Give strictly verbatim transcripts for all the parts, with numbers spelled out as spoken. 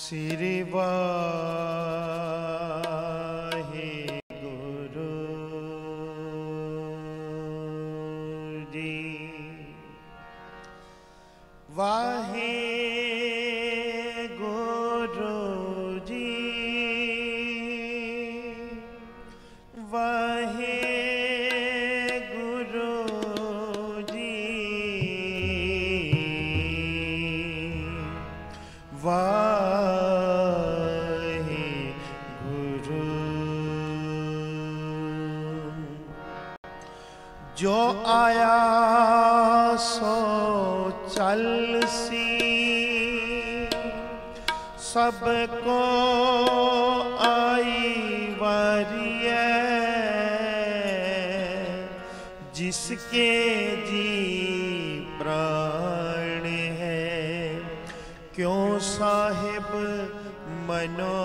श्री वाहिगुरु जी। वाहिगुरु जी, वाहिगुरु जी, वाहिगुरु। जो आया सो चल सी, सबको आई वारिये, जिसके जी प्राण है, क्यों साहिब मनो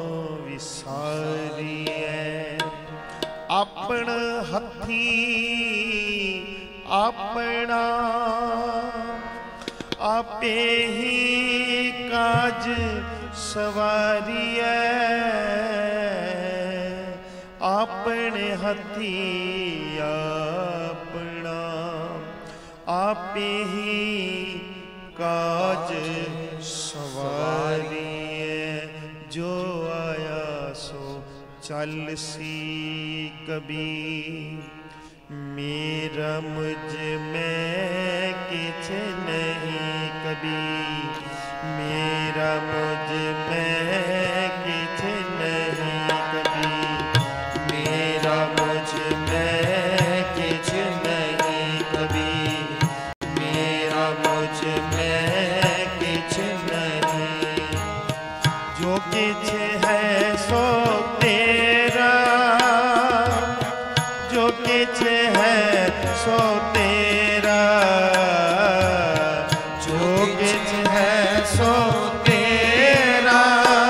विसारिये। अपन हथी अपना आपे ही काज सवारिये, अपने हथी अपना आपे ही काज सवारिये। जो आया सो चल सी कभी, मेरा मुझ में किछ नहीं कभी, मेरा मुझ में किछ नहीं कभी, मेरा मुझ में किछ नहीं कभी, मेरा मुझ में किछ नहीं। जो किछ है सो तेरा, जो किछ है सो तेरा, जो किछ है सो तेरा,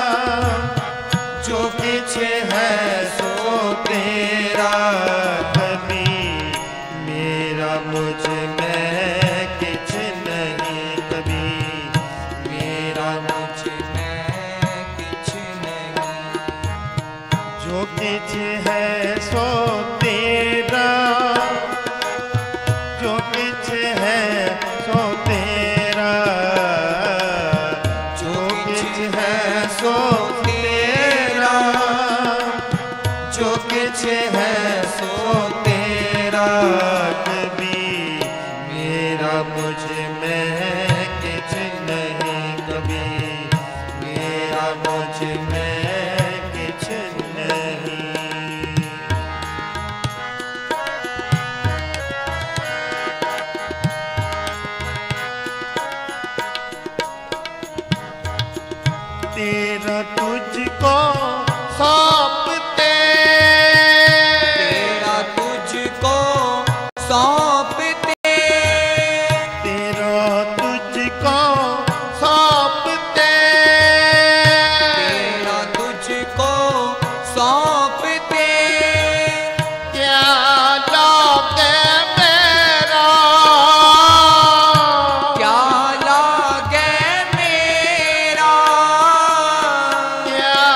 जो किछ है सो तेरा। कभी मेरा मुझ में किछ नहीं कभी, मेरा मुझ में किछ नहीं। जो किछ है सो तेरा, जो किछ है सो तेरा, जो किछ है सो तेरा, जो किछ है सो तेरा। कभी मेरा मुझ में किछ नहीं कभी, मेरा मुझ में किछ नहीं। तेरा तुझको सौंपते, तेरा तुझको सौंपते, तेरा तुझको सौंपते, तेरा तुझको सौंपते। क्या लागे मेरा, क्या लागे मेरा, क्या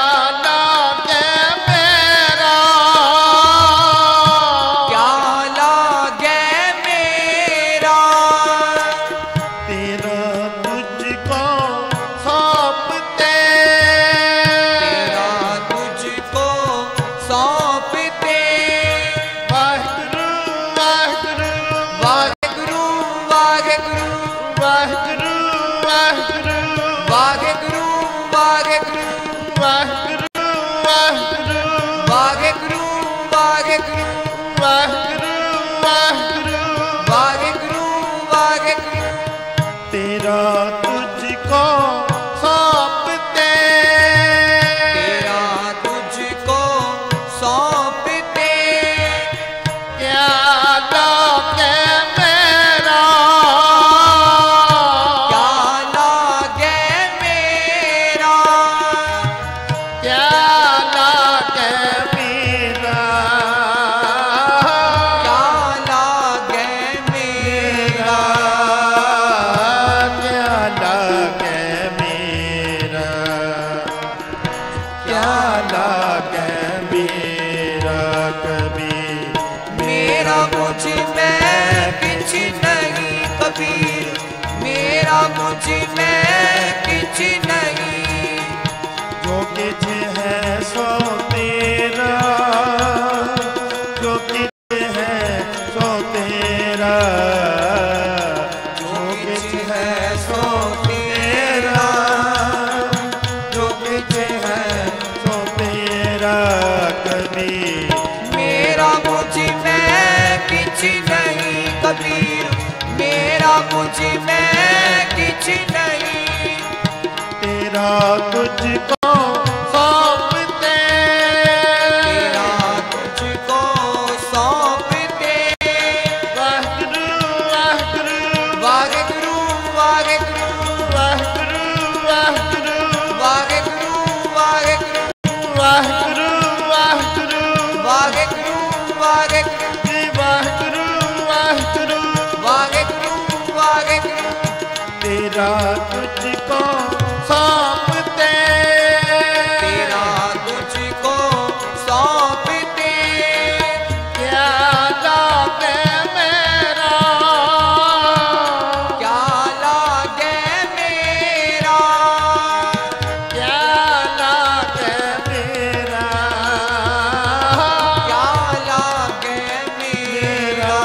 मुझ में किछ नहीं कबीर, मेरा मुझ में किछ नहीं। जो किछ है सो तेरा, जो किछ है सो तेरा, जो किछ है सो तेरा, जो किछ है सो तेरा कबीर। मेरा मुझ में किछ नहीं कबीर, मेरा मुझ में किछ नहीं। तेरा तुझको सौंपते, तेरा तुझको सौंपते। वाहिगुरु वाहिगुरु वाहेगुरु वाहेगुरु वाहिगुरु वाहिगुरु वाहेगुरु वाहेगुरु वाहिगुरु वाहिगुरु वाहेगुरु वाहेगुरु श्री वाहिगुरु वाहिगुरु। वाहेगुरु वाहेगुरु तेरा तुझको सौंपते, तेरा तुझको सौंपते। क्या लागे मेरा, क्या लागे मेरा, क्या लागे मेरा, क्या लागे मेरा।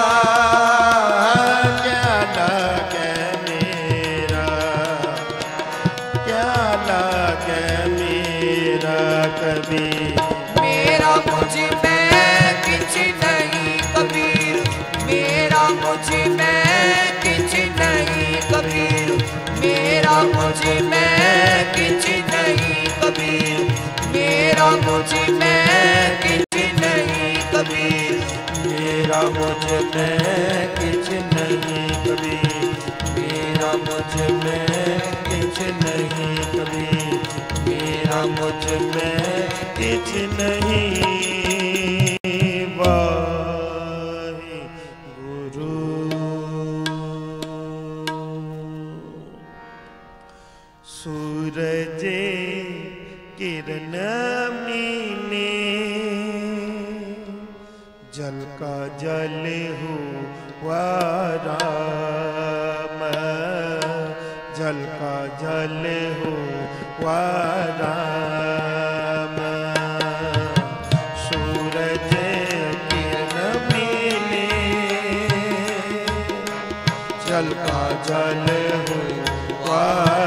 क्या लागे मेरा, क्या लागे मेरा कबीर। मेरा मुझ में किछ नहीं कबीर, मेरा मुझ में किछ नहीं कबीर, मेरा मुझ में किछ नहीं कबीर, मेरा मुझ में किछ नहीं कबीर। मेरा मुझ में किछ नहीं कबीर, मेरा मुझ में किछ नहीं कबीर, मेरा मुझ में किछ नहीं। वाहिगुरु। सूरज किरण मीने, जल का जल हुआ राम, जल का जल हुआ राम। सूरज किरण मिले, जल का जल हुआ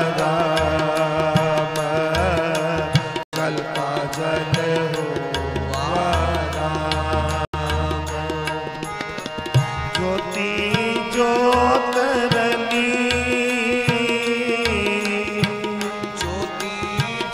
राम, जल का जल हुआ राम। ज्योति ज्योत रली, ज्योति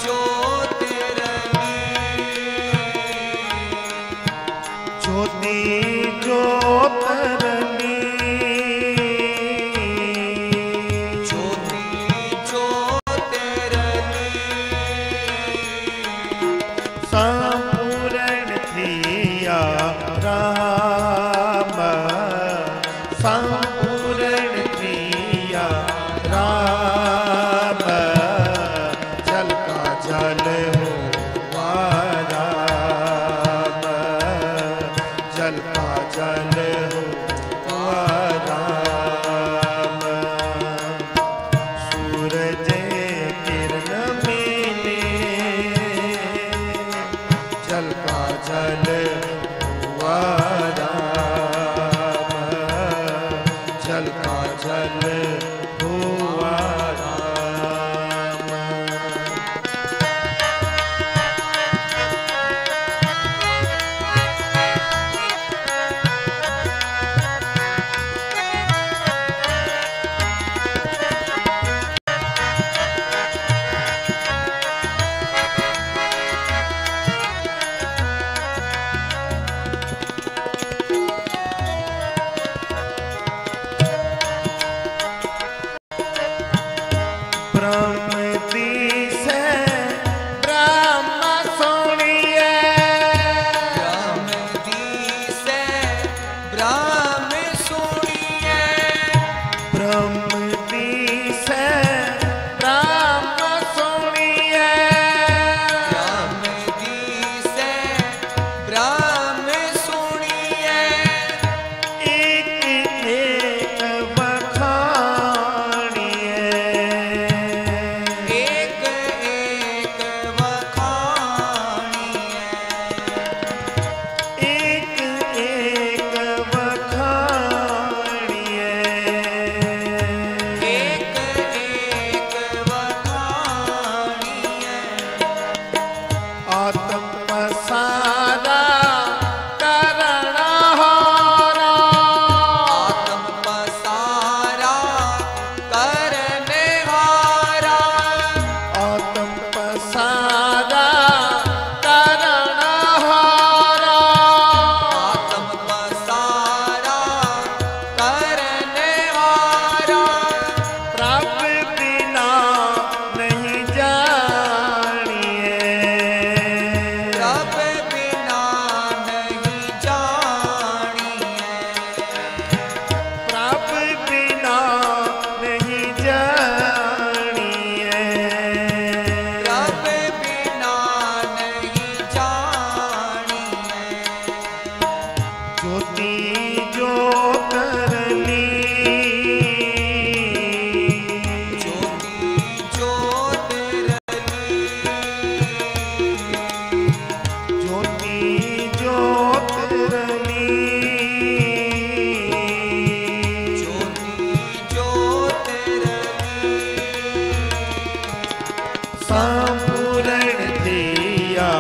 संपूर्ण दिया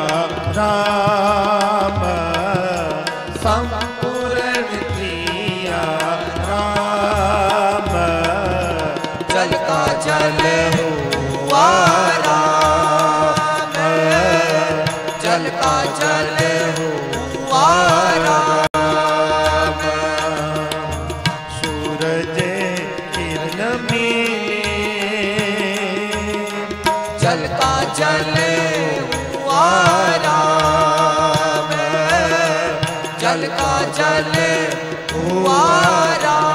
राम संपूर्ण दिया राम जल का जल हुआ राम जल का जल हुआ राम सूरज किरण मिले जल का जल हुआ राम जल का जल हुआ राम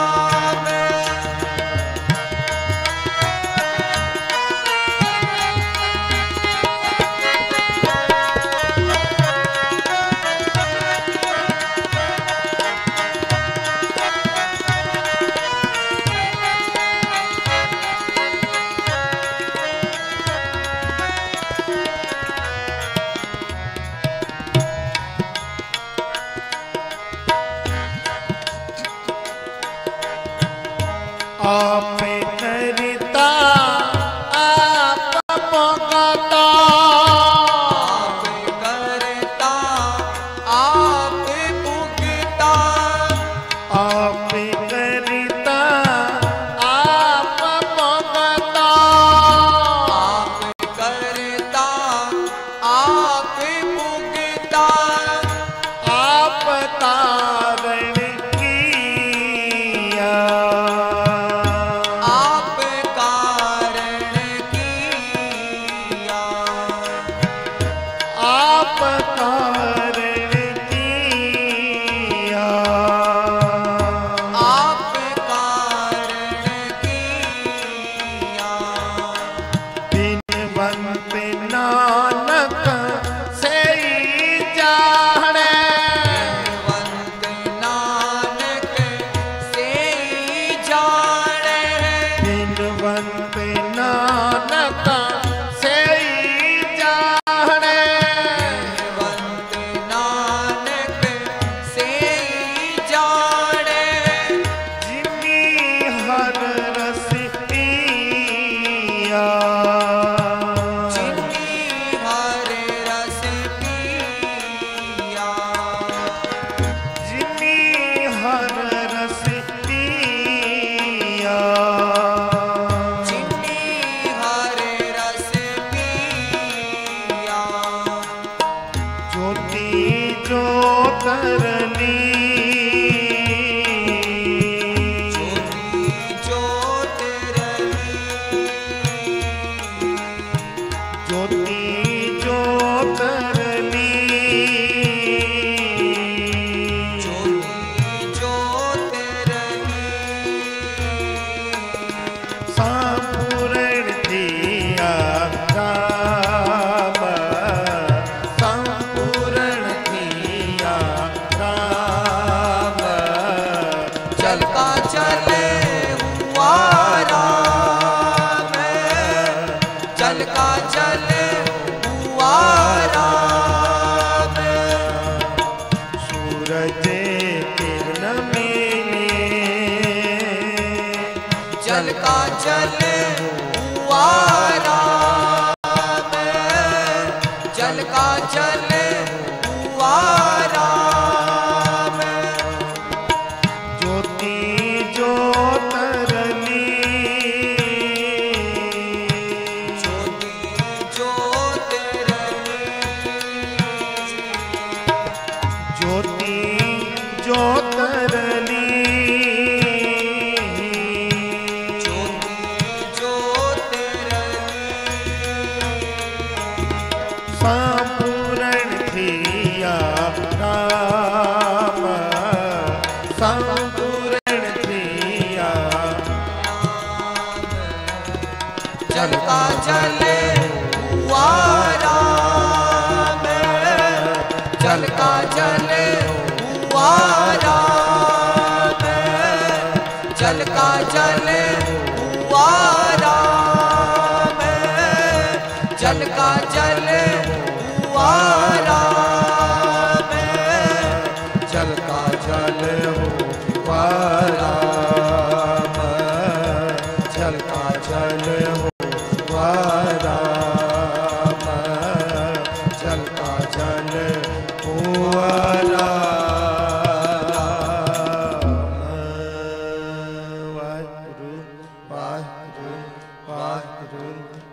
आप करता आप भोगता आप करता आप भुगता आप करता आप भोगता आप करता आप भुगता आप तारण किया आप कारण किया आप कारण किया आप कारण किया बिनवंत नानक से जाने वंद नानक से जाने बिनवंत नानक से जाने वंद नानक से जाने जिनी हर रस पिया जिन्नी हर रस पिया जिनी हर रस पिया जिन्नी हर रस पिया ज्योति जो करली ज्योति ज्योत रली ज्योति जो करली ज्योति ज्योत रली संपूर्ण दिया राम संपूर्ण दिया राम जल का जल हुआ राम जल का जल हुआ राम सूरज किरण मिले जल का जल हुआ राम जल का जल हुआ राम ज्योति जो तरली ज्योति ज्योत रली ज्योति जो तरली ज्योति ज्योत रली संपूर्ण दिया राम संपूर्ण दिया जल का जल हुआ राम जल का जल हुआ राम जल का जल हुआ राम जल का जल हुआ राम जल का जल हुआ राम जल का जल हुआ राम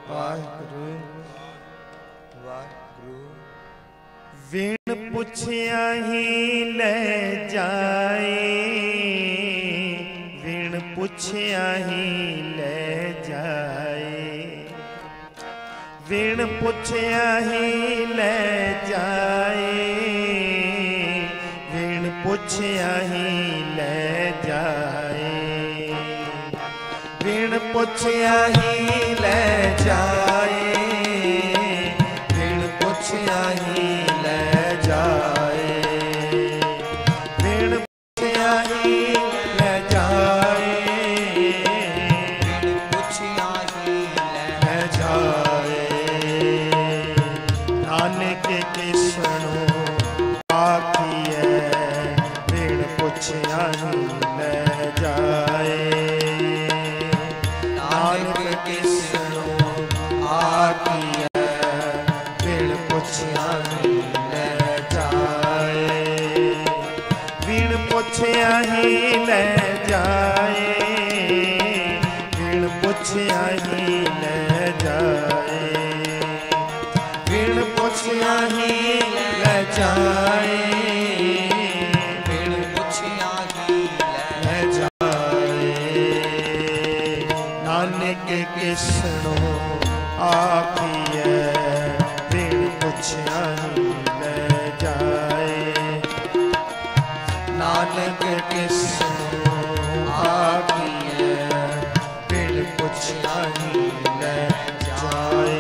वाहिगुरु वाहिगुरु। विण पुछिया ही ले जाए, विण पुछिया ही ले जाए, विण पुछिया ही ले जाए, विण पुछिया ही ले जाए, विण पुछिया ही ले जाए, विण पुछिया ही ले जाए, विण पुछिया ही ले जाए, विण पुछिया ही ले जाए। नानक के सुनो आखिए, विण पुछिया ही ले जाए, नानक के सुनो आखिए, विण पुछिया ही ले जाए, विण पुछिया ही ले जाए, विण पुछिया ही ले जाए, विण पुछिया ही ले जाए, विण पुछिया ही ले जाए। नानक के सुनो आखिए, विण पुछिया ही ले जाए, नानक के सुनो आखिए, विण पुछिया ही ले जाए।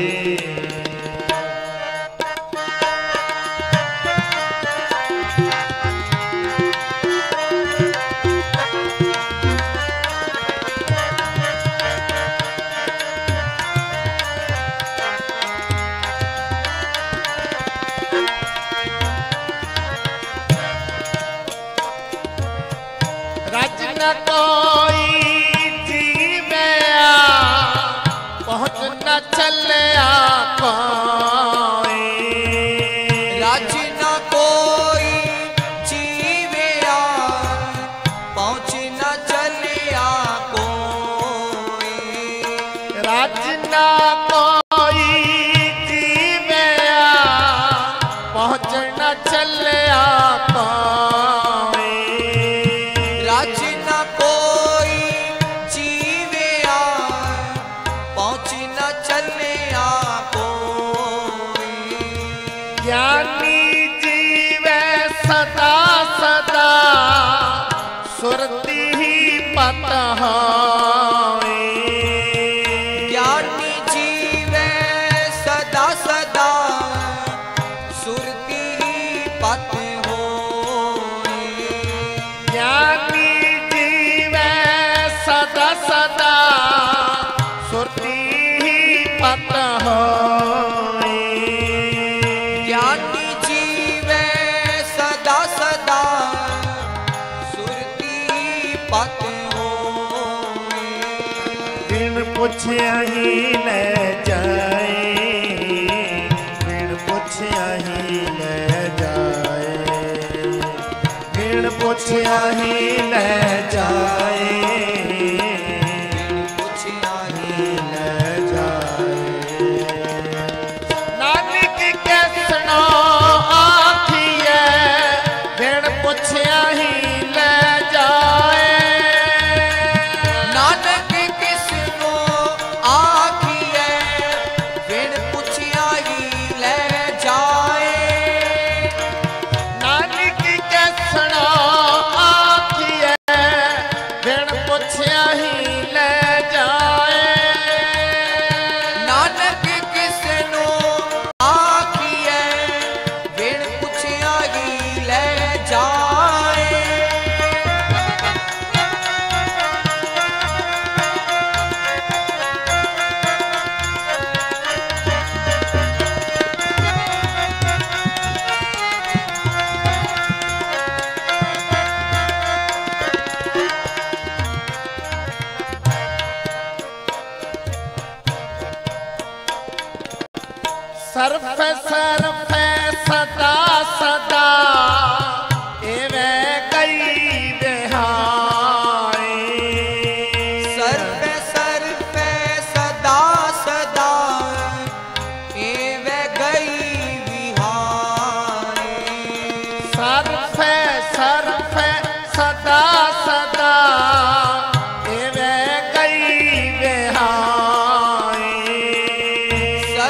रज न कोई जीवया, पहुँच न चलिया कोई, राज न कोई जीवया, पहुँच न चलिया कोई, रज न कोई जीवया, पहुँच न चलिया कोई, राज न कोई जीवया, पहुँच न चलिया कोई, ज्ञानी जीवे सदा सदा, सुरती ही पत होए, ज्ञानी जीवे सदा सदा, सुरती ही पत होए, ज्ञानी जीवे सदा सदा, सुरती ही पत होए, ज्ञानी जीवे सदा सदा, सुरती पत होए, विण पुछिया ही ले जाए, विण पुछिया ही ले जाए, विण पुछिया ही ले जाए, विण पुछिया ही ले जाए। नानक के सुनो आखिए, विण पुछिया ही ले जाए, नानक किसनो आखिए, विण पुछिया ही ले जाए, नानक के सुनो आखिए, विण पुछिया ही ले जाए, नानक किसनो आखिए, विण पुछिया ही ले जाए, सर्फ सर्फ सदा सदा, एवे कई बिहाए, सर्व सर्व सदा सदा,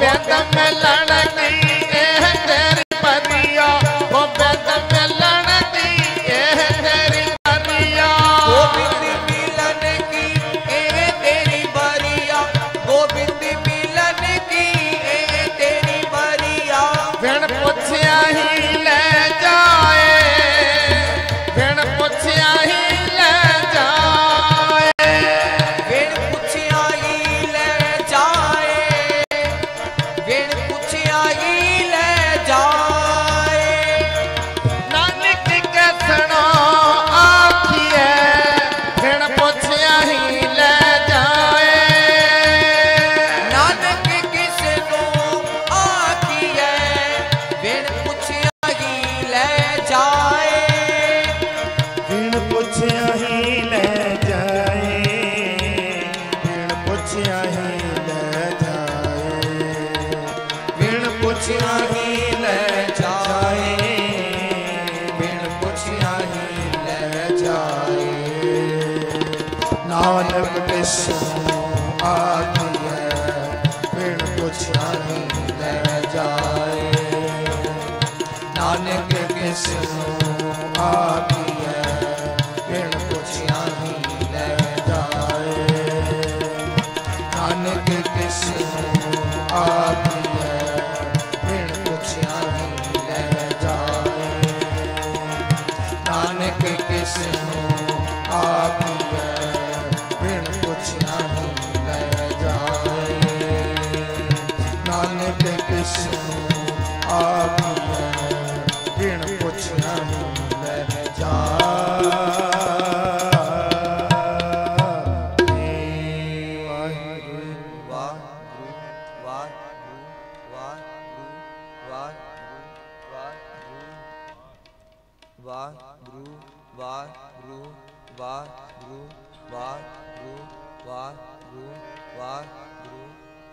बेद मिलन दी एह तेरी मरिया वो बेद मिलन दी एह तेरी मरिया गोविंद मिलन की एह तेरी बरिया गोविंद मिलन की एह तेरी बरिया बिन पुछया ही ले जाए बिन पुछया ही ले जाए बिन पुछया ही ले जाए बिन पुछया ही ले जाए नानक के सुनो आखिए बिन पुछया ही ले जाए नानक किसनो आखिए बिन पुछया ही ले जाए बिन पुछया ही ले जाए बिन पुछया ही ले जाए बिन पुछया ही ले जाए बिन पुछया ही ले जाए नानक कृष्ण आखिए बिन पुछया ही ले जाए नानक किसनो आखिए बिन पुछया ही ले जाए नानक कृष्ण आखिए बिन पुछया ही ले जाए नानक कृष्ण आखिए बिन पुछया ही ले जाए नानक कृष्ण आखिए बिन पुछया ही ले जाए वाहिगुरू वाहिगुरू वाहिगुरू वाहिगुरू वाहिगुरू वाहिगुरू वाहिगुरू वाहिगुरू वाहिगुरू वाहिगुरू वाहिगुरू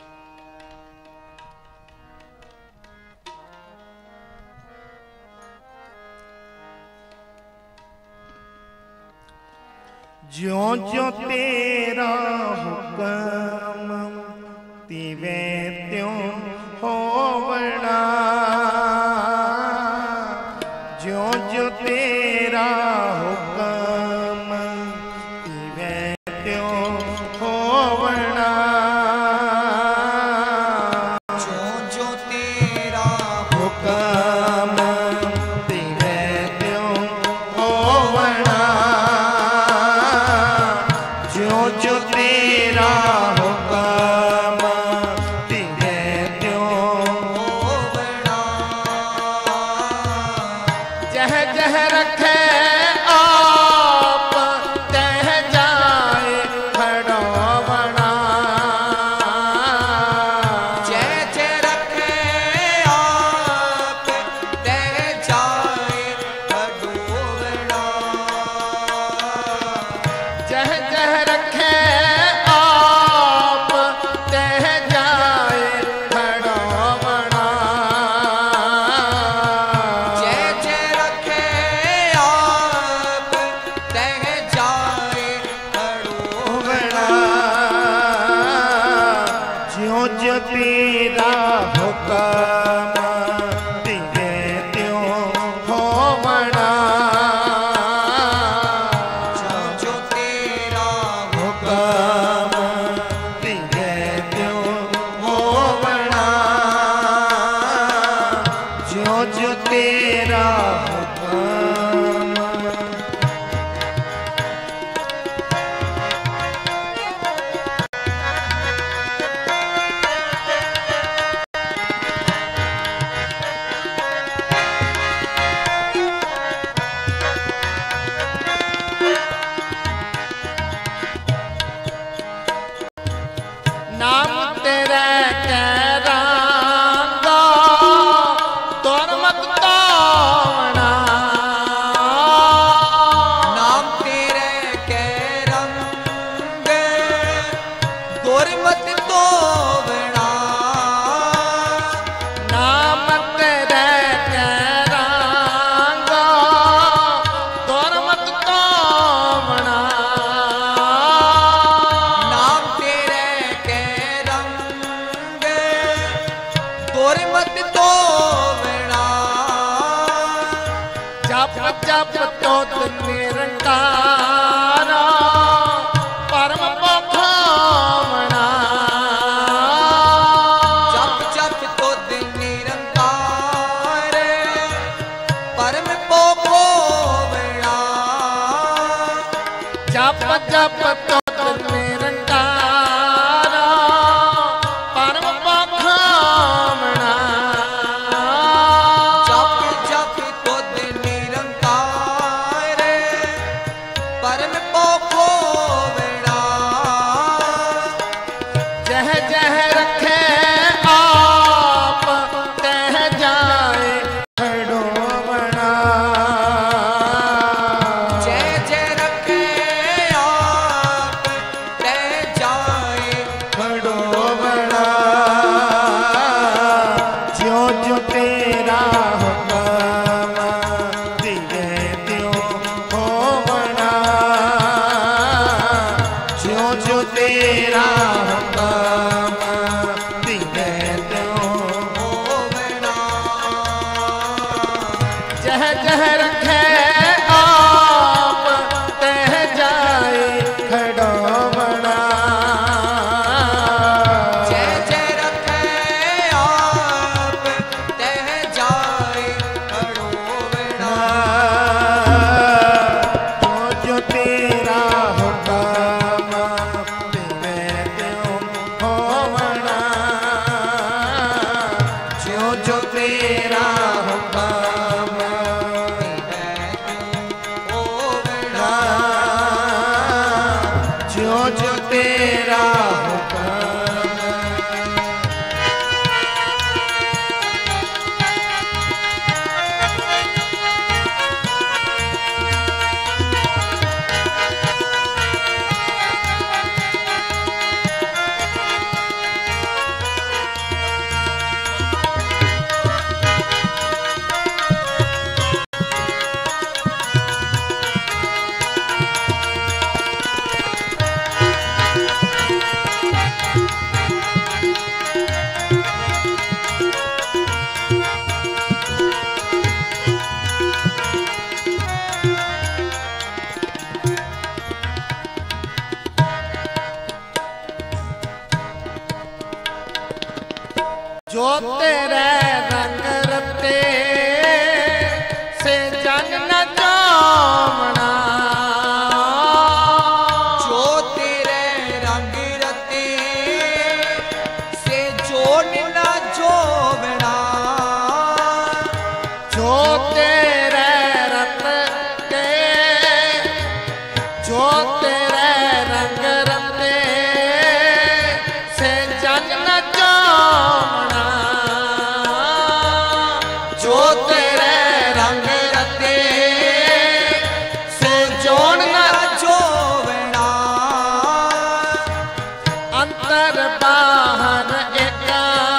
ज्यों ज्यों तेरा हुक्म तिवे त्यों होवना ज्यों ज्यों तेरा हुक्म तिवे त्यों होवना जो जो तेरा हुक्म तिवे त्यों होवना ज्यों ज्यों तेरा हुक्म निरंकारा परम पखावना जप जप तुद निरंकार परम पोखोवना जप जप तुद निरंकारा परम पखावना जप जप तुद निरंकार परम पोखोवना जह जह रखे आप तह जाए खड़ोवना जय जय रखे आप तह जाए खड़ोवना ज्यों ज्यों तेरा हुक्म दिए त्यों होवना ज्यों ज्यों तेरा हुक्म दिए त्यों होवना जह जह रखे आप तह जाए खड़ोवना जय जय रखे आप तह जाए खड़ोवना जो जो तेरा हुक्म दिए त्यों होवना जो जो तेरा हुक्म होवना जो जो तेरा हुक्म जो तेरे रंग रते से जन न जावना जो तेरे रंग रते से जोड़ न जोवना जो तेरे रत के जो तेरे रंग रते से जन न जावना जो तेरे रंग रते से जोड़ न जोवना अंतर बाहर एक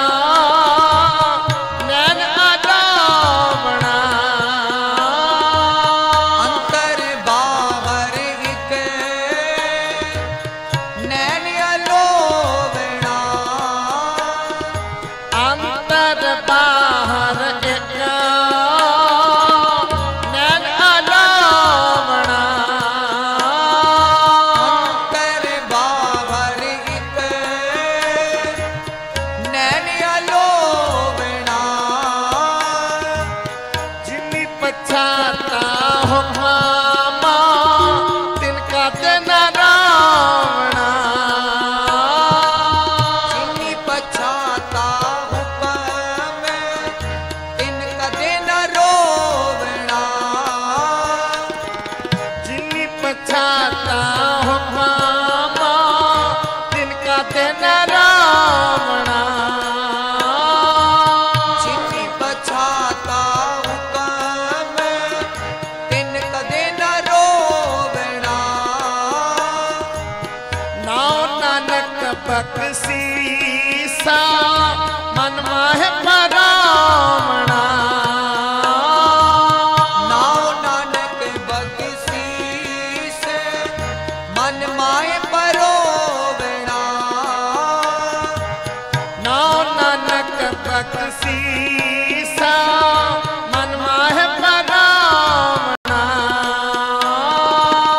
नैन अडावना अंतर बाहर एक नैन अलोवना अंतर बाहर एक नैन अडावना अंतर बाहर एक नैन अलोवना जिन्नी पछाता हो मामा तिनका दिन रावणा जिन्नी पछाता हुक्म तिन कदे न रोवना जिन्नी पछाता हो मामा तिनका दिन रावणा जिन्नी पछाता हुक्म तिन कदे न रोवना नाव नानक बख्शीसा मन माह परावणा नाव नानक बख्शीस मन माए परोवना नाव नानक बख्शीसा मन माह परावणा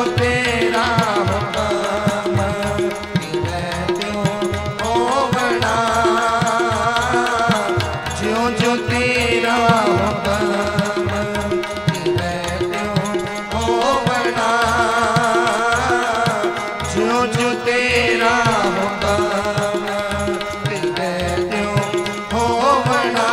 जो तेरा हुक्म तिवै त्यों होवना, ज्यों ज्यों तेरा हुक्म तिवै त्यों होवना, ज्यों ज्यों तेरा हुक्म तिवै त्यों होवना,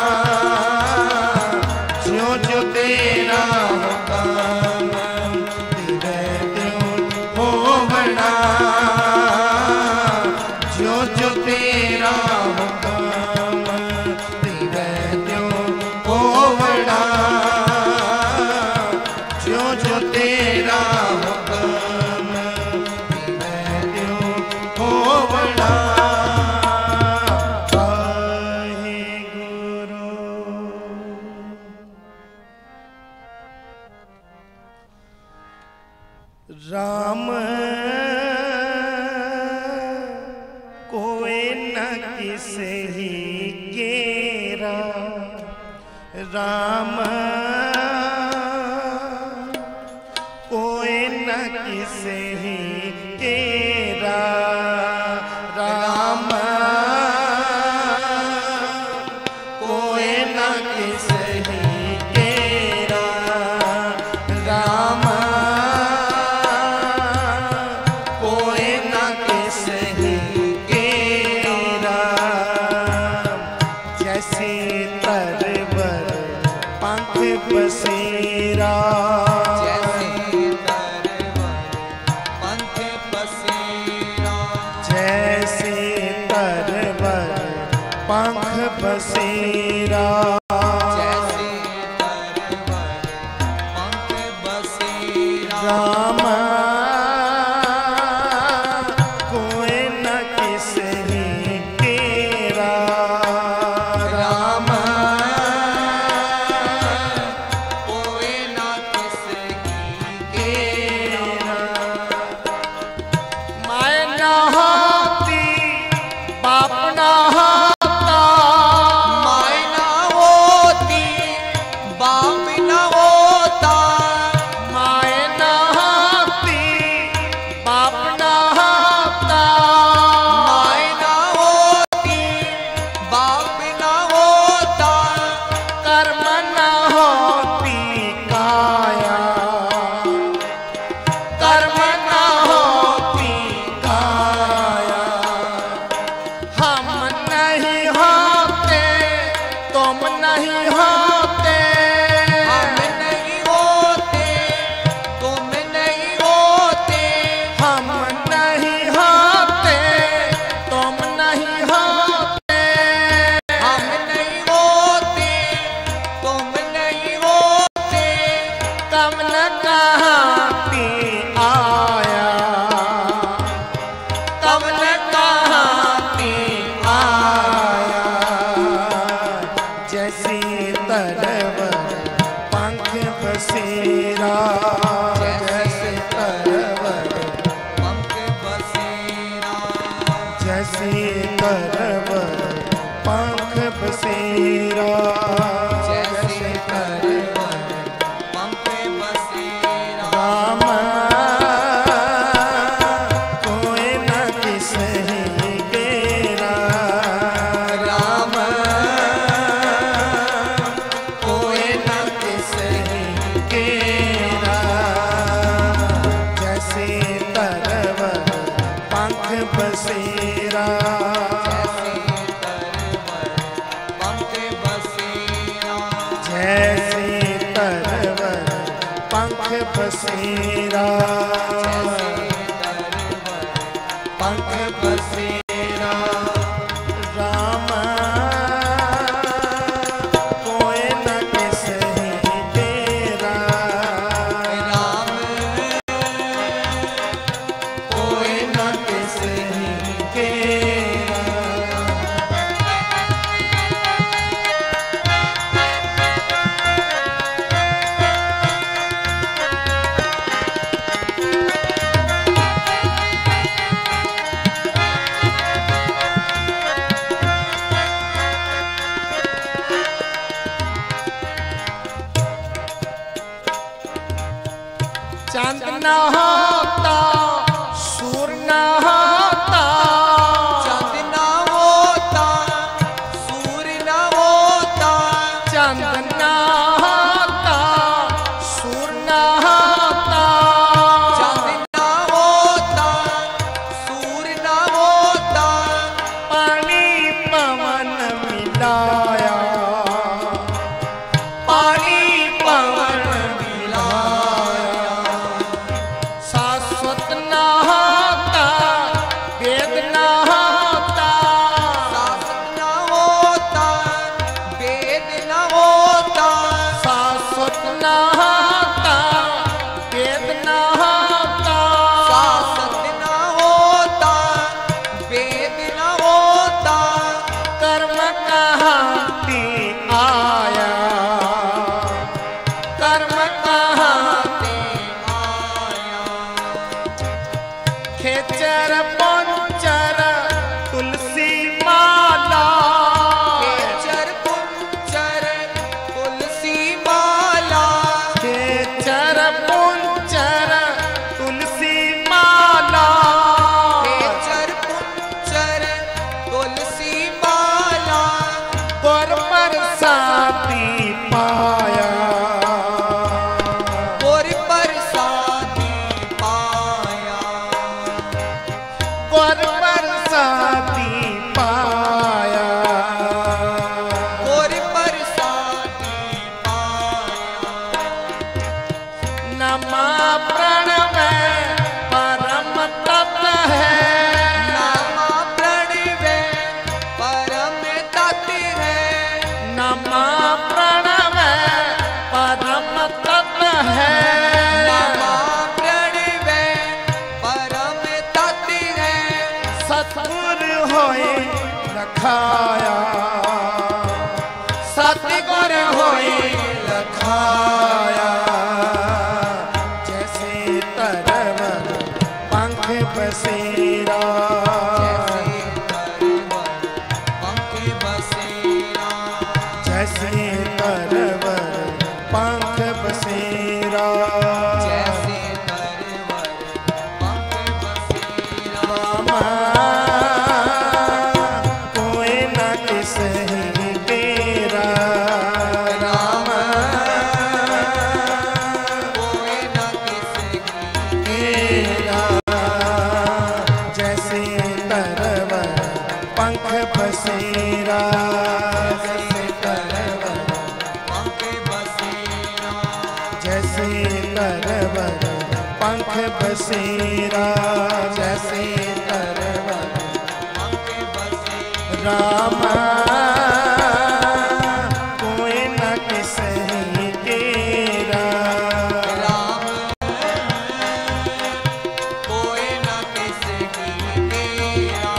ज्यों ज्यों तेरा हुक्म तिवै त्यों होवना, ज्यों ज्यों तेरा हुक्म तिवै त्यों होवना, ज्यों ज्यों तेरा हुक्म तिवै त्यों होवना। वाहिगुरु। राम कोई न किसे ही केरा, राम कोई न किसे ही केरा, राम कोई न किसे ही केरा, राम कोई न किसे ही केरा, जैसे तरवर पंख बसेरा, जैसे तरवर पंख बसेरा, जैसे तरवर पंख बसेरा, जैसे तरवर पंख बसेरा, राम कोई न किसे ही केरा, राम कोई ना किसे की केरा। माय नहाती बाप नहाता, मायना हो होता सूर न होता, चांद ना होता सूर ना होता, चांद न होता सूर न होता, चांद ना होता सूर ना होता, पानी पवन मिलाया, पानी पवन मिलाया, शाश्वत न होता वेद न होता, शाश्वत ना होता वेद ना होता, शाश्वत न होता वेद न होता, शाश्वत ना होता वेद ना होता, कर्म कहाँ ते आया, कर्म कहाँ ते आया, खेचर पंचर तुलसी माला, खेचर पुंचर तुलसी माला, खेचर पंचर तुलसी माला, खेचर पुंचर तुलसी माला, पर बरसाती पाया, और बरसाती पाया, पर बरसाती पाया, और बरसाती पाया, नमा प्रणव परम तत्व है, नामा प्रणवे परम तत्व है, नमा प्रणव परम तत्व है, नामा प्रणवे परम तत्व है, सतगुर होए रखाया, सतगुर होए रखाया, जैसे तरवर पंख बसेरा, जैसे तरवर पंख बसेरा, जैसे तरवर पंख बसेरा, जैसे तरवर पंख बसेरा, रामा कोई न किसही तेरा, रामा कोई न किसी तेरा, जैसे तरवर पंख बसेरा, जैसे तरवर पंख बसेरा, जैसे तरवर पंख बसेरा, जैसे तरवर पंख बसेरा, रामा कोई न किसही तेरा, राम कोई न किसी तेरा,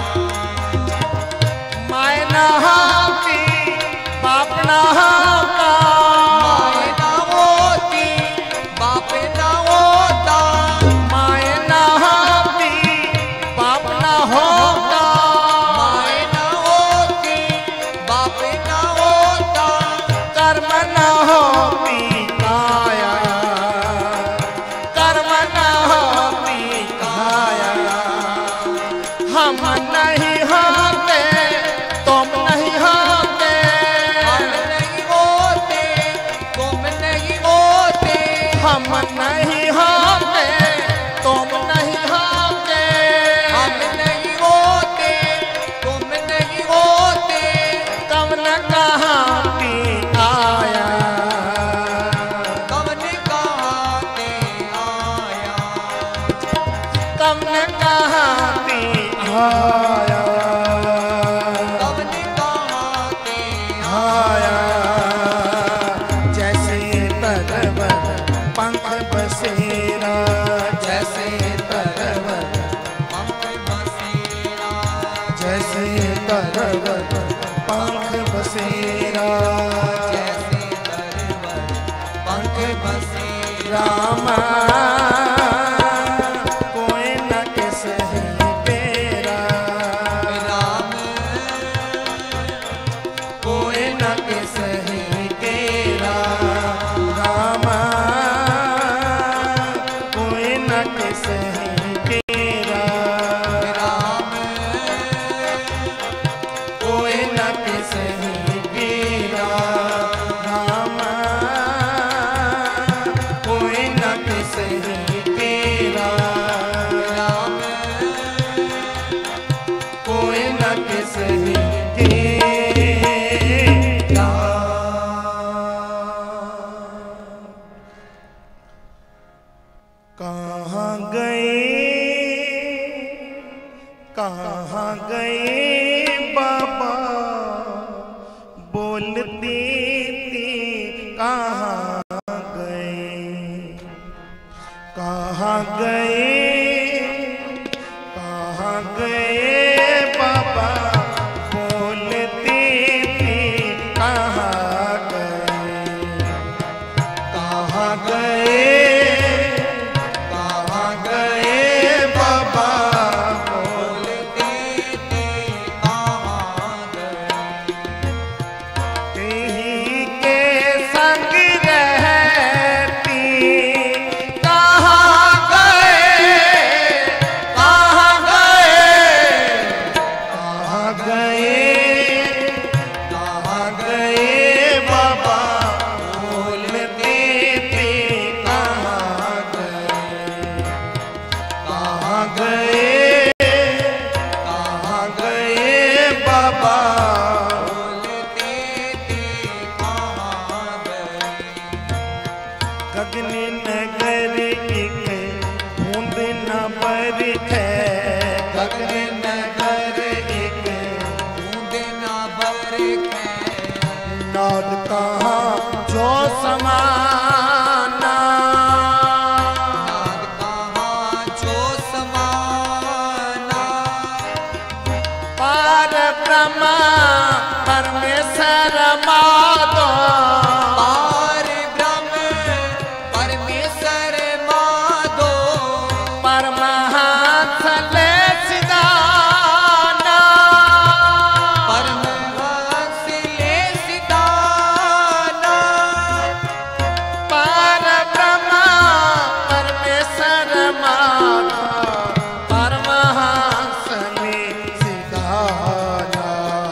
माय न होती बाप न होता, माय ना होती बाप ना होता, माय न होती बाप न होता, माय ना होती बाप ना होता, कर्म न होती काया, कर्म न होती काया, हम नहीं होते तुम नहीं होते, हम नहीं होते तुम नहीं होते, हम नहीं होते तुम नहीं होते, हम नहीं होते तुम नहीं होते, कवन कहाँ पे आया, कवन कहाँ ते आया, कवन कहाँ पे आया, कवन कहाँ ते आया, जैसे तरवर पंख बसेरा, जैसे तरवर पंख बसेरा, जैसे तरवर पंख बसेरा, जैसे तरवर पंख बसेरा, रामा कोई न किसही तेरा, सही तेरा राम कोई न सही तेरा राम कोई न सही तेरा राम कोई न सही तेरा। कहाँ गए कहाँ गए बाबा बोलते थे कहाँ गए कहाँ गए कहाँ गए बाबा बोलते थे कहाँ गए कहाँ गए गगन नगर एक बूंद न बरखे गगन नगर एक बूंद न बरखे नाद कहाँ जो समाना नाद कहाँ जो समाना पार ब्रह्मा परमेश्वर माधो पार ब्रह्म परमेश्वर माधो परमहंस ले सिधाना परमहंस ले सिधाना पार ब्रह्मा परमेश्वर माधो परमहंस ले सिधाना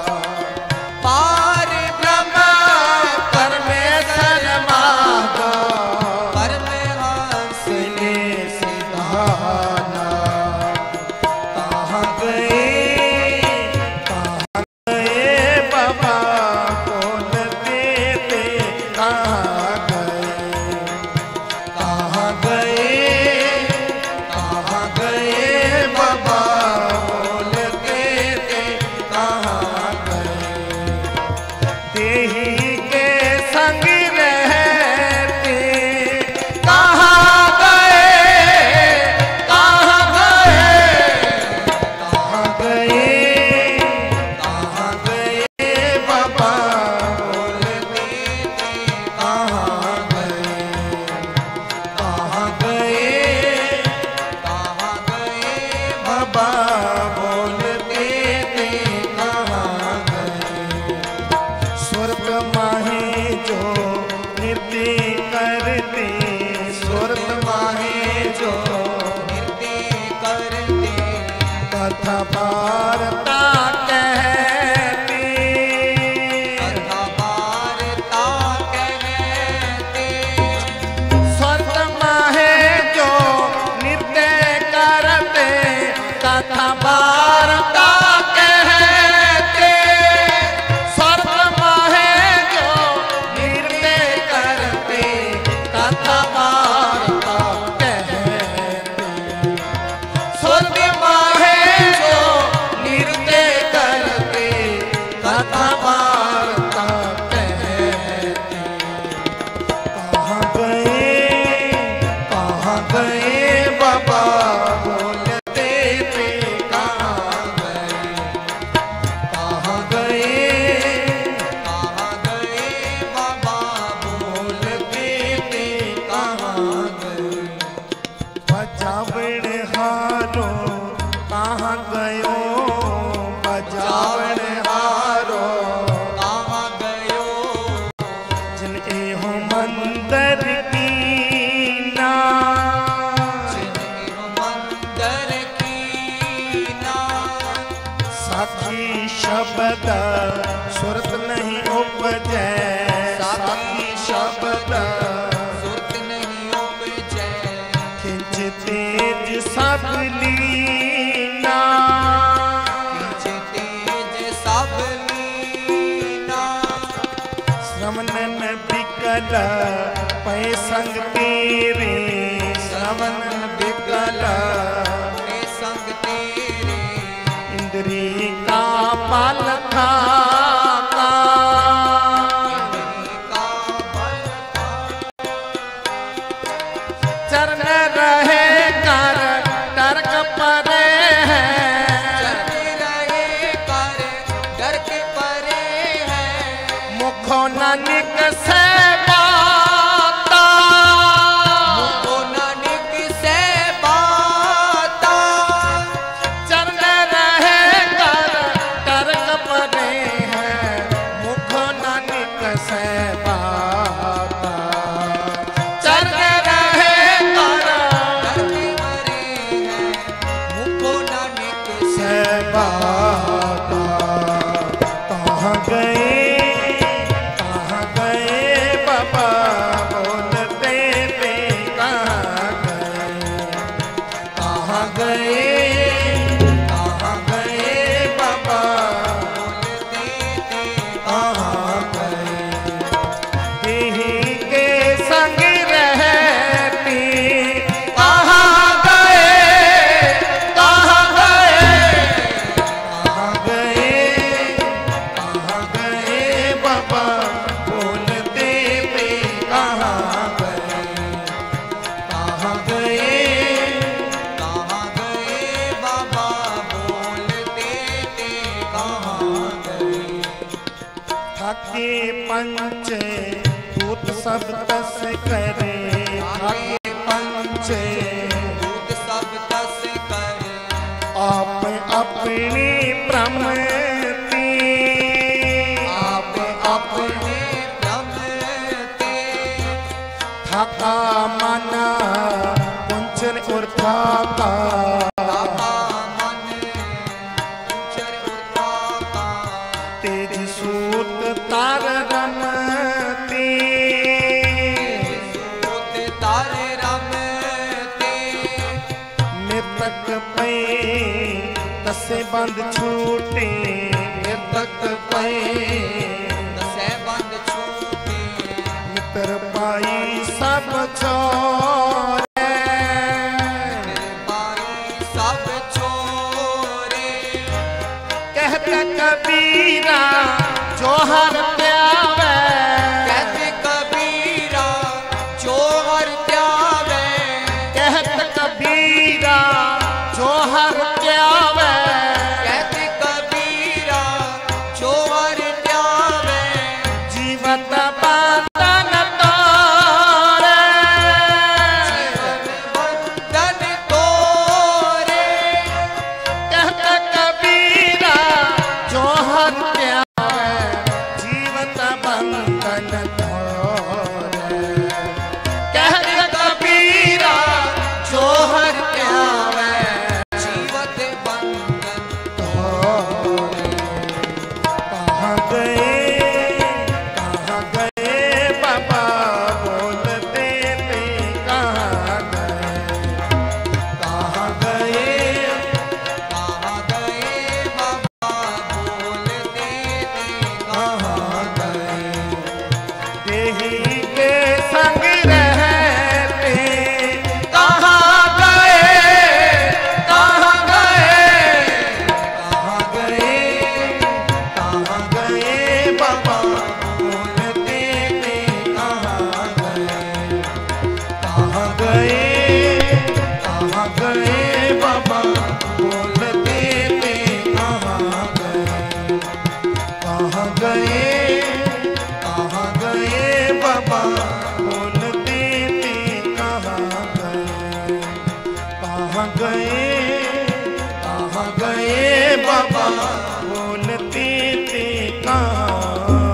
पार ब्रह्म परमेश्वर माधो परमहंस ले सिधाना। कहाँ गए कहाँ गए बाबा बोलते थे कहाँ गए कहाँ गए कहाँ गए बाबा बोलते थे कहाँ गए देही के संग रहते कहाँ गए कहाँ गए कहाँ गए कहाँ गए बाबा बोलते थे कहाँ गए कहाँ गए कहाँ गए बाबा बोलते थे कहाँ गए स्वर्ग माहे जो नृत्य करते स्वर्ग माहे जो नृत्य करते कथा वार्ता कहते कथा वार्ता कहते स्वर्ग माहे जो नृत्य करते कथा वार्ता कहते स्वर्ग माहे जो नृत्य करते कथा वार्ता कहते स्वर्ग माहे जो नृत्य करते कथा वार्ता कहते कहाँ गए कहाँ गए बाबा बोलते थे कहाँ गए कहाँ गए कहाँ गए बाबा बोलते थे कहाँ गए बजावड़ हारो कहाँ गयो बजावड़ हारो कहाँ गयो जिन एहो मंदिर की ना जिन्हें साखी शब्द सुरत नहीं उपजै, साखी शब्द सुरत नहीं उपजै, खिंच तेज सब लीना, खिंच तेज सब लीना, श्रवणन विकल पै संग तेरे, श्रवणन विकल पै संग तेरे, इंद्री का पाल था का, इंद्री का बल था, चरण रहे कर तर्क परे है, चरण रहे कर डर के परे है, मुखो नानक से बाता, मुखो नानक से बाता, चरण रहे कर तर्क परे है, मुखो नानक से बाता, चरण रहे कर डर के परे है, मुखो नानक से से बाता। कहाँ गए कहाँ गए बाबा बोलते थे, कहाँ गए कहाँ गए कहाँ गए बाबा बोलते थे, कहाँ गए, यहीं के संग रहती, कहाँ गए कहाँ गए कहाँ गए कहाँ गए बाबा बोलते थे, कहाँ गए कहाँ गए कहाँ गए बाबा बोलते थे, कहाँ गए, ठाके पंचे दूत सब तस करे, ठाके पंचे दूत सब तस कर, आप अपनी प्रमति, आप अपने ब्रह्म ते, थाका मना कुंचन और थाका, थाका मन चर उठाका, तेज सूत तार रमती, सूत तारे रमते, मृतक पे तसे बंद छूटे, मृतक पे दसे बंद छूटे, मित्र पाई सब छोरे, पाई सब छोरे, कहते कबीरा जो हर प्यावे, कहते कबीरा जो हर त्यावे, कहते कबीरा जो हर प्यावे, कहते कबीरा जो हर त्यावे, जीवत बंधन तोरे, जीवन बंधन तोरे, कहते कबीरा जो हर प्यावे, जीवत बंधन तोरे, कहते कबीरा जो हर प्यावे, जीवत बंधन तोरे। कहाँ गए कहाँ गए बाबा बोलते थे, कहाँ गए कहाँ गए कहाँ गए बाबा बोलते थे, कहाँ गए, यहीं के संग रहते, कहाँ गए कहाँ गए कहाँ गए कहाँ गए बाबा बोलते थे, कहाँ गए कहाँ गए कहाँ गए बाबा बोलते थे, कहाँ गए कहाँ गए कहाँ गए बाबा बोलते थे, कहाँ गए कहाँ गए कहाँ गए बाबा बोलते थे, कहाँ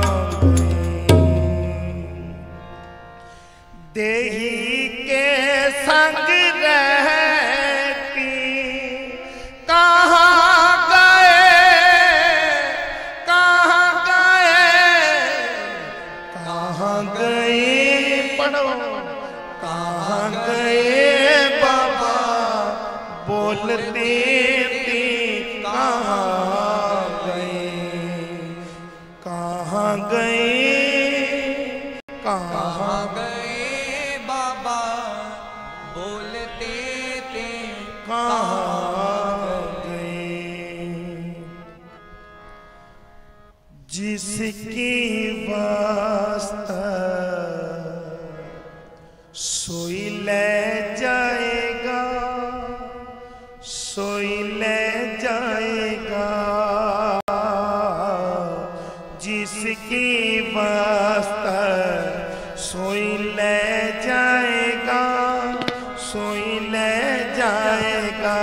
गए। देही के संग रहती, कहाँ गए बोलते थे कहाँ गए, कहाँ गए, कहाँ गए बाबा बोलते थे कहाँ गए। जिसकी वास्ता सोई ले जाएगा, सोई ले जाएगा। जिसकी वास्ता सोई ले जाएगा, सोई ले जाएगा।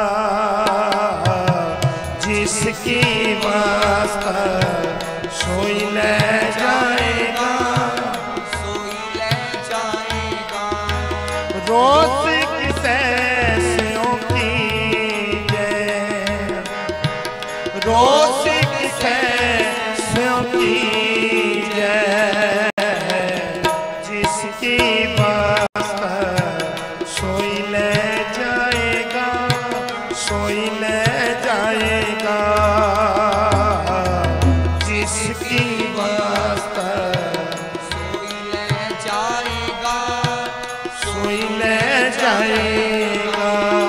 जिसकी वास्ता सोई ले जाएगा, सोई ले जाएगा। रोज किसे स्यों की जय, रोज किसे स्यों की जय। जिसकी वास्ता सोई ले जाएगा, सोई ले जाएगा। जिसकी वास्ता सोई ले जाएगा, सोई ले जाएगा।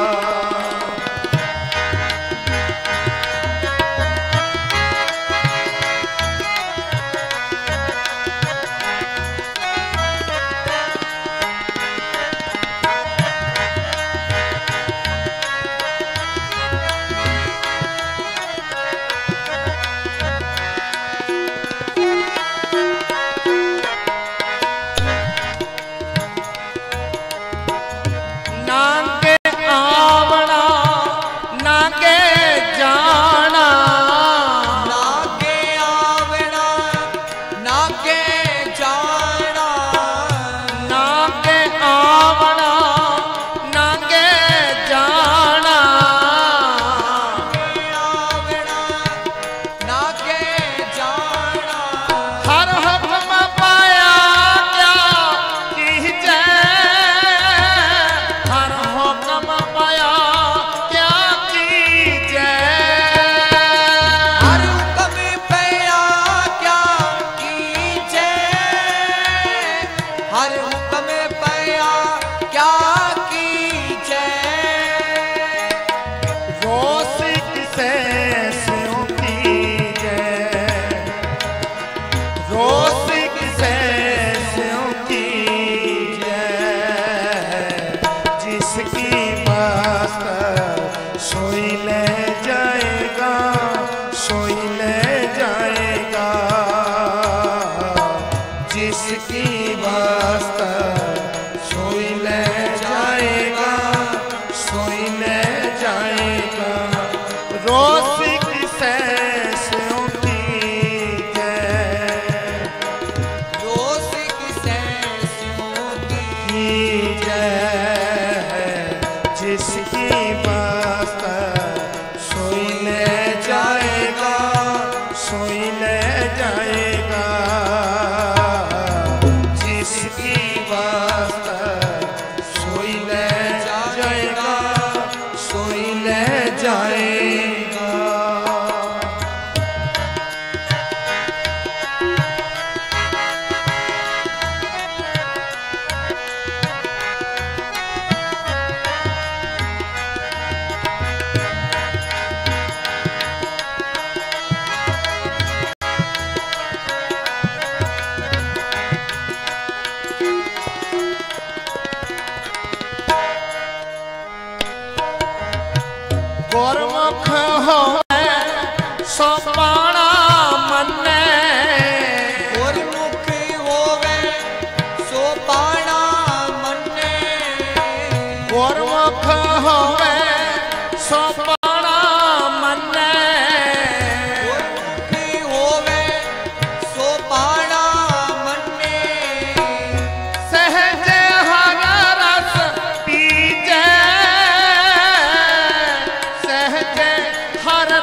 नांगे आवना, नांगे जाना, नागे आवना नागे जाना। नांगे आवना, नांगे जाना। आवना नागे जाना। हर हुक्म पाया क्या कीजे, हर हुक्म पाया क्या कीजे। हर हुक्म पया क्या कीजे, हर हुक्म पया क्या कीजे। रोस किसे स्यों की जय, रोस किसे स्यों की जय। जिसकी वास्ता सोई ले जाएगा, सोई ले जाएगा। जिसकी वास्ता सोई ले जाएगा, सोई ले जाएगा। रोस किसे स्यों की जय, रोज किसे स्यों की की जय। जिसकी वास्ता सोई ले जाएगा, सोई ले जाएगा। जिसकी वास्ता सोई ले जाएगा, सोई ले जाएगा। गुरमुख होवे सो पाना मन्ने, गुरमुख होवे सो पाना मन्ने। गुरमुख होवे सो पाना मन्ने। गुरमुख होवे सो पाना मन्ने। सहज हर रस पीजे, सहज हर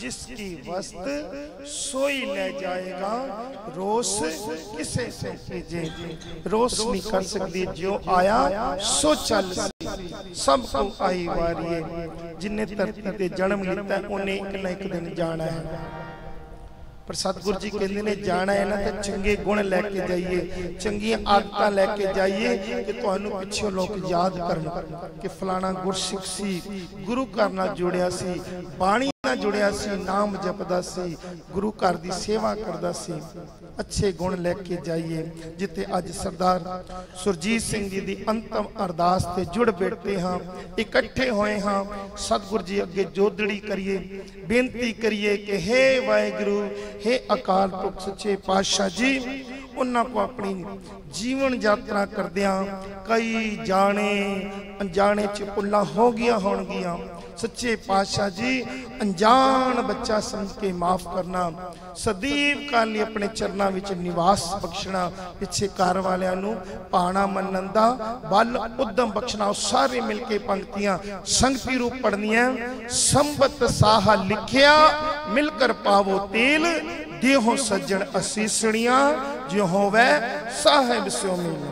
जिसकी वस्त सोई ले जाएगा, रोस किसे से कीजे। रोस नहीं कर सकती, जो आया सो चल सबको आई वारी है। जिन्हें धरती ते जन्म लिता है उन्हें एक ना एक दिन जाना है। पर सतगुरु जी कहते ने जाना है ना तो चंगे गुण लैके जाइए, चंगी आदत लैके जाइए कि तुहानू पिछे लोग याद करन कि फलाना गुरसिख सी, गुरु घर नाल जुड़िया सी, बाणी नाल जुड़िया सी, नाम जपदा सी, गुरु घर दी सेवा करदा सी। अच्छे गुण लैके जाइए। जिथे अज सरदार सुरजीत सिंह जी दी अंतम अरदास ते जुड़ बैठे हाँ, इकट्ठे होए हाँ, सतगुरु जी अगे जोदड़ी करिए, बेनती करिए कि हे वाहिगुरु, हे अकाल पुरख सच्चे पातशाह जी, उन्हां को अपनी जीवन यात्रा करदियां कई जाने अनजाने च भुल्लां हो गया होणगियां। सच्चे पातशाह जी अनजान बच्चा समझ के माफ करना, सदैव काल लिए अपने चरना विच निवास बख्शना, पिछे घर वालियां नूं पाना मनन दा बल उद्यम बख्शना। सारे मिलके पंक्तियां संगती रूप पढ़नियां। संबत साहा लिखिया मिलकर पावो तेल, देहो सज्जन असीसणियां, जो होवे साहिब स्यो मिल।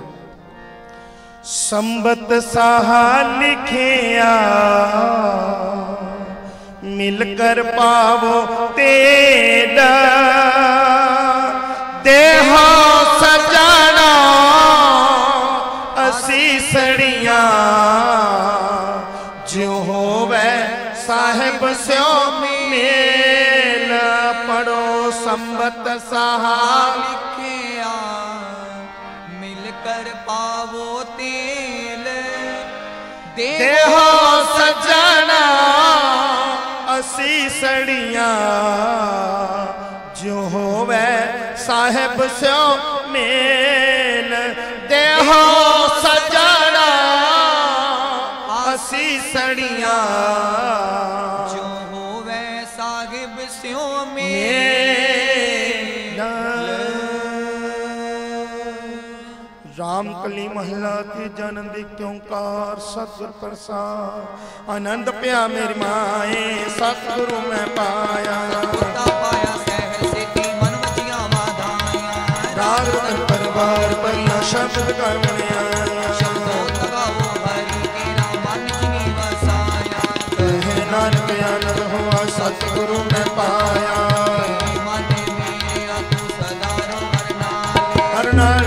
संबत साहा लिखिया मिलकर पावो तेल, देहो सजना असीसणियां, जो होवे साहिब स्यो मेल। पढ़ो संबत साहा लिखिया मिलकर पावो तेल, देहो सजना असीसणियां, जो होवे साहिब स्यो मेल। देहो सजना असीसणियां, जो होवे साहिब स्यो मेल। रामकली महला के जन्म दे क्योंकार सतगुर प्रसाद। आनंद पिया मेरी माए सतगुरु मैं पाया, पाया सहसिति मन वजिया वाधाया। राग रतन परिवार परिया शब्द गावणिया, शब्दों लगाओ हरि केरा मन जिनी वसाया। कहे नानक आनंद हुआ सतगुरु मैं पाया, मन मेरा तू सदा हर नाल। हर नाल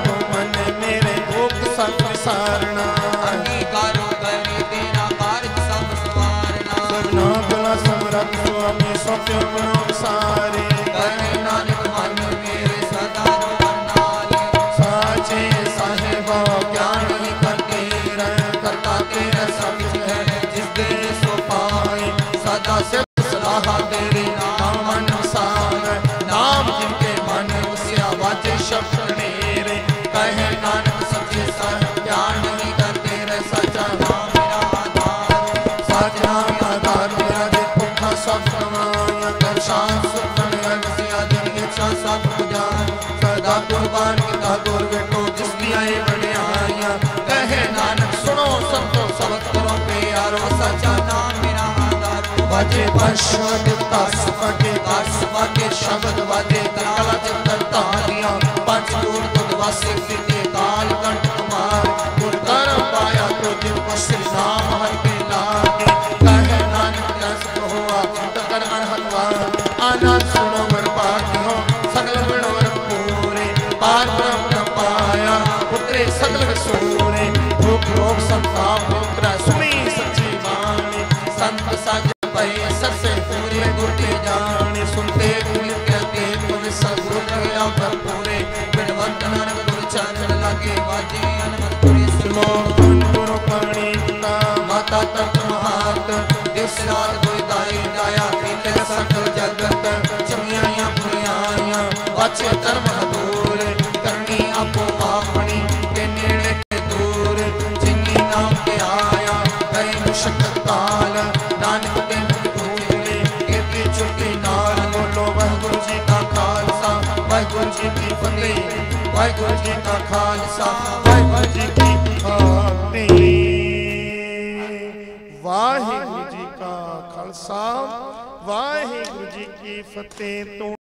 सारना। अंगीकारो करे तेरा कार्य सब सवारना। सबना भला समरथ स्वामी सत्य बनो सारे। कहे नानक मन मेरे सदा नाल। साचे साहेबा ज्ञान ही करते रह, करता तेरा सब है जिस दे सो पाए। सदा से सलाह तेरे नाम मन सार, नाम जिनके मन उसे आवाज शब्द मेरे। कहे नानक सच्चे साहेब ज्ञान नहीं करते रह, सच्चा नाम मेरा आधार। सच नाम आधार मेरा दे पुखा सब समाया, कर शान सुखन वसिया दिन इच्छा सब बुझाए। सदा कुर्बान किता गुर बेटो जिसकी आए बड़े आया। कहे नानक सुनो सबको सबक करो प्यारो, सच्चा नाम मेरा आधार। वाजे वर्षा दिता सपके दास सपके शब्द वाजे कला चित्तर तारियां। पंच दूर तुद वासे सिद्धि काल कंठ कुमार, गुर कर्म पाया तो जिनको श्री नाम हर के लागे। कहे नानक दस हुआ तकर अनहतवार, आनंद सुनो वर पाठी हो सगल गुण वर पूरे। पार ब्रह्म पाया उतरे सगल सूरे, भूख रोग संताप होकरा सुनी सच्ची बाणी। संत सज पए सबसे पूरे गुर के जाने, सुनते गुर कहते पुर सगुर गया भरपूरे। बिनवंत नानक गुर चरण लागे वाजे अनमत पुरी। सुनो गुरु पाणी ना माता तत महात, दिस रात कोई दाई दाया पीते सकल जगत। चमियां पुरियां वाचे धर्म दूर, करनी आपो आपनी के नेड़े के दूर। जिनी नाम के आया गए मुशक्कत काल, नानक के मुख भूले कीर्ति चुकी नाल। बोलो वाहिगुरु जी का खालसा वाहिगुरु जी की फतेह, वाहिगुरु जी का खालसा वाहिगुरु जी की फतेह। वाहिगुरु जी का खालसा वाहिगुरु जी की फतेह। तो